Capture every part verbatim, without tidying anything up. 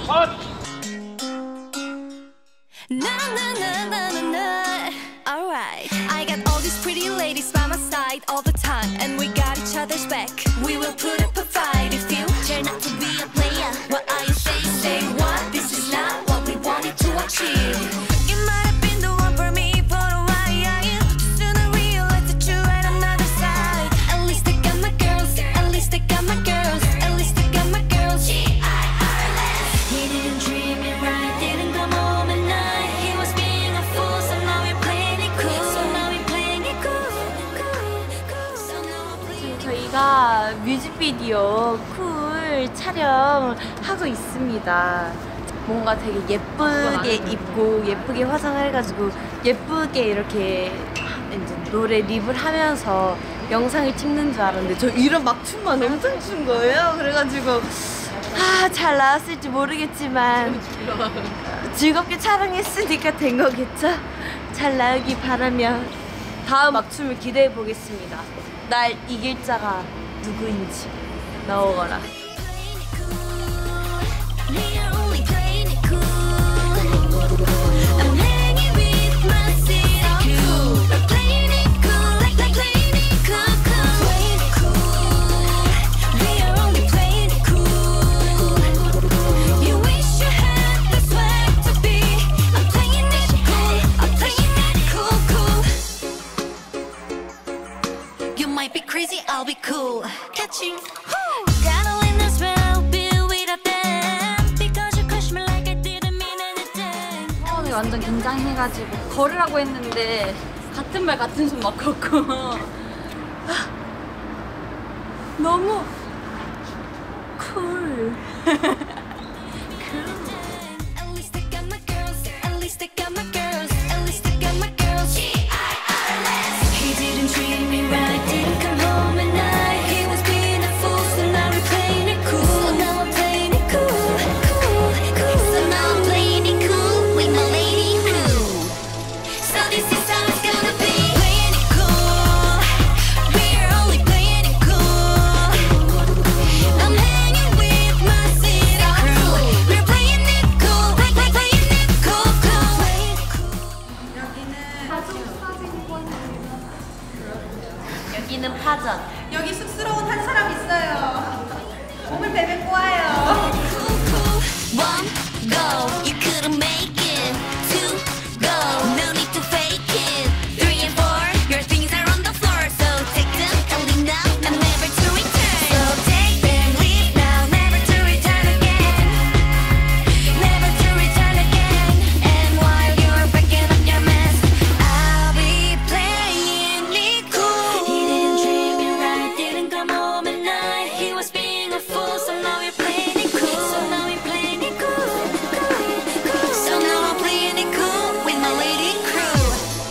컷! Alright, I got all these pretty ladies by my side all the time, and we got each other's back. We will put up a fight if you dare not to be a player. What are you saying? Say what? This is not what we wanted to achieve. You might have been the one for me for a while. Soon I realized that you had another side. At least I got my girls. At least I got my girls. At least I got my girls. G I R L S. He didn't treat me right. Didn't come home at night. He was being a fool. So now we're playing it cool. So now we're playing it cool. So now we're playing it cool. 저희가 뮤직비디오 쿨 촬영하고 있습니다. 뭔가 되게 예쁘게 입고 예쁘게 화장을 해가지고 예쁘게 이렇게 이제 노래 립을 하면서 영상을 찍는 줄 알았는데 저 이런 막 춤만 엄청 춘 거예요. 그래가지고 아, 잘 나왔을지 모르겠지만 즐겁게 촬영했으니까 된 거겠죠? 잘 나오기 바라며 다음 막춤을 기대해 보겠습니다. 날 이길 자가 누구인지 나오거라. Be crazy, I'll be cool. Catch you. Gotta win this round, be without them. Because you crushed me like I didn't mean anything. 처음에 완전 긴장해가지고 걸으라고 했는데 같은 말 같은 숨 막 걷고 너무 쿨. At least I got my girls. At least I got my girls. At least I got my girls. G I R L S. He didn't treat me right. Didn't come home at night. He was being a fool. So now we're playing it cool. So now I'm playing it cool. Cool, cool. So now I'm playing it cool with my lady crew. So this is how it's gonna be. Playing it cool. We're only playing it cool. I'm hanging with my city crew. We're playing it cool. Play, play, playing it cool, cool. 여기는 파전. 여기 쑥스러운 한 사람 있어요. 몸을 베베 꼬아요. One, go. You couldn't make it. Two, go. No need to fake it. Three and four, your things are on the floor. So take them and leave now and never to return. So take them, leave now, never to return again. Never to return again. And while you're packing up your mess, I'll be playing it cool. He didn't treat me right, didn't come home at night. He was being a fool, so now we're playing it cool. So now we're playing it cool. So now I'm playing it cool with my lady crew.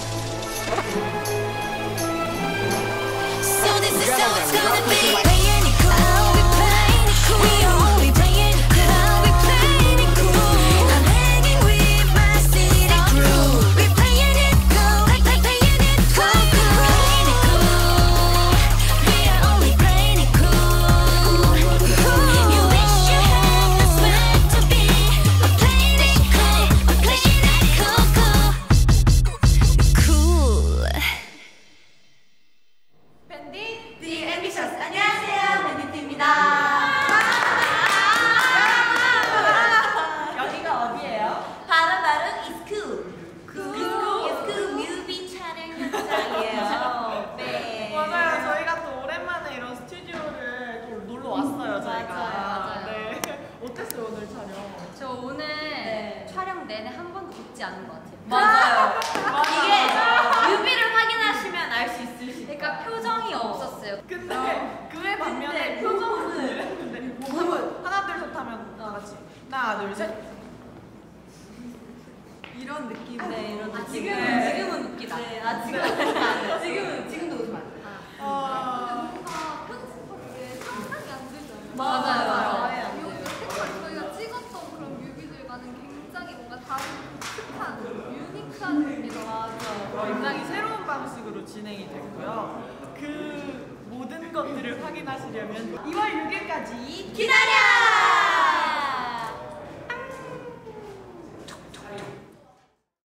So this is how it's gonna be. Playing it cool. I'll be playing it cool. We are only playing it cool. I'll be playing it cool. I'm hanging with my city crew. We're playing it cool. Like like playing it cool. Playing it cool. We are only playing it cool. You wish you had the swag to be. I'm playing it cool. I'm playing it cool, cool. Cool. 밴디 The Ambitious. 안녕하세요, 밴디입니다. 여기가 어디예요? 바로 바로 이스쿨. 이스쿨 뮤비 촬영 현장이에요. 네. 맞아요. 저희가 또 오랜만에 이런 스튜디오를 또 놀러 왔어요. 저희가. 맞아요, 맞아요. 네. 어땠어요 오늘 촬영? 저 오늘 네. 촬영 내내 한 번도 걷지 않은 것 같아요. 맞아요. 이게 뮤비를 확인하시면 알 수 있으시죠. 그러니까 표정이 없었어요. 근데 그의 반면에 근데 표정은 근데 한번 하나 둘 셋 하면 다 같이 하나 둘 셋 이런 느낌. 네, 이런 아, 느낌. 지금은 네. 지금은 웃기다. 네, 아 지금 지금은 지금도 웃으면 안 돼. 어. 맞아요. 맞아요. 저희가 찍었던 그런 뮤비들과는 굉장히 뭔가 다른 독특한, 유니크한 느낌이더라고요. 굉장히 새로운 방식으로 진행이 됐고요. 그 모든 것들을 확인하시려면 이월 육일까지